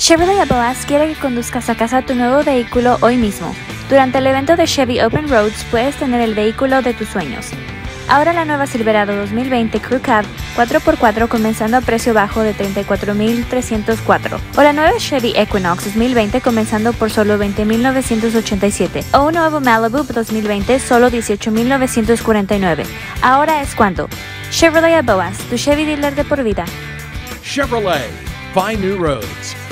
Chevrolet Boaz quiere que conduzcas a casa tu nuevo vehículo hoy mismo. Durante el evento de Chevy Open Roads puedes tener el vehículo de tus sueños. Ahora la nueva Silverado 2020 Crew Cab 4x4 comenzando a precio bajo de $34,304. O la nueva Chevy Equinox 2020 comenzando por solo $20,987. O un nuevo Malibu 2020 solo $18,949. Ahora es cuando. Chevrolet Boaz, tu Chevy dealer de por vida. Chevrolet, find new roads.